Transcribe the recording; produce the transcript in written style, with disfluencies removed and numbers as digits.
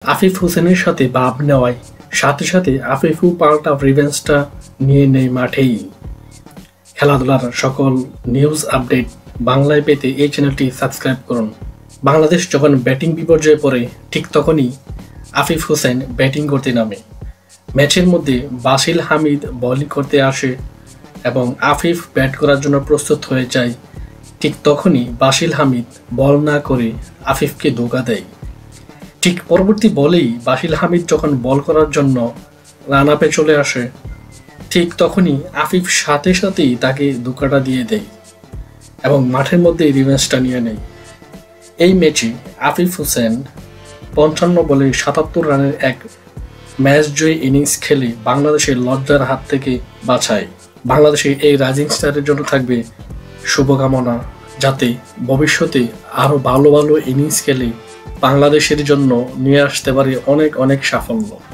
আফিফ হোসেনের সাথে ভাব নেওয়ায় সাথে সাথে আফিফও পাল্টা রিভেঞ্জটা নিয়ে নেয় মাঠেই। খেলাধুলার সকল নিউজ আপডেট বাংলায় পেতে এই চ্যানেলটি সাবস্ক্রাইব করুন। বাংলাদেশ যখন ব্যাটিং বিপর্যয়ে পড়ে ঠিক তখনই আফিফ হোসেন ব্যাটিং করতে নামে। ম্যাচের মধ্যে বাশিল হামিদ বোলিং করতে আসে এবং আফিফ ব্যাট করার জন্য প্রস্তুত হয়ে যায়। ঠিক তখনই বাশিল হামিদ বল না করে আফিফকে ধোঁকা দেয়। ঠিক পরবর্তী বলেই বাশিল হামিদ যখন বল করার জন্য রান আপে চলে আসে, ঠিক তখনই আফিফ সাথে সাথেই তাকে ধোঁকাটা দিয়ে দেয় এবং মাঠের মধ্যে রিভেঞ্জটা নিয়ে নেয়। এই ম্যাচে আফিফ হোসেন 55 বলে 77 রানের এক ম্যাচ জয়ী ইনিংস খেলে বাংলাদেশের লজ্জার হাত থেকে বাঁচায়। বাংলাদেশের এই রাইজিং স্টারের জন্য থাকবে শুভকামনা, যাতে ভবিষ্যতে আরও ভালো ভালো ইনিংস খেলে বাংলাদেশের জন্য নিয়ে আসতে পারে অনেক অনেক সাফল্য।